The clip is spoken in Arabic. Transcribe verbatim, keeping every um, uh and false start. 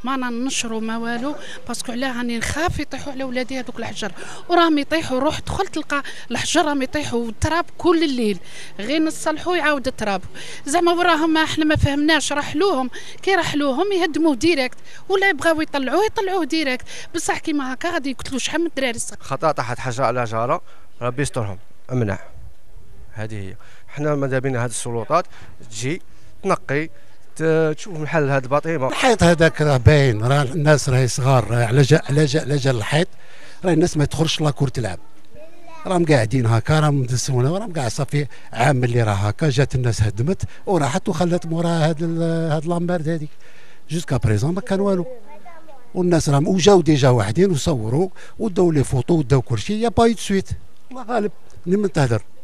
ما ننشروا ما والو، باسكو علاه راني نخاف يطيحوا على ولادي هذوك الحجر، وراهم يطيحوا. روح دخلت تلقى الحجر راهم يطيحوا والتراب كل الليل، غير نصلحوا يعاود التراب. زعما وراهم احنا ما فهمناش، رحلوهم كي رحلوهم يهدموه ديريكت، ولا يبغاو يطلعوه يطلعوه ديريكت. بصح كيما هكا غادي يقتلوا شحال من الدراري الصغار. خطا طاحت حجره على جاره، ربي يسترهم امنع. هذه هي. حنا ماذا بينا هذه السلطات تجي تنقي تشوف محل هذا البطيمه. الحيط هذاك راه باين، راه الناس راهي صغار، راه على جا على جا على جا الحيط، راه الناس ما تخرجش لاكور تلعب، راهم قاعدين هكا، راهم مدسونه، راهم كاع صافي عام اللي راه هكا. جات الناس هدمت وراحت وخلات موراها هاد هاد لامبرد هذيك. جوسكا بريزون ما كان والو، والناس راهم وجاو ديجا واحدين وصوروا وداو لي فوطو وداو كلشي، يا با يو سويت. الله غالب، من تهدر.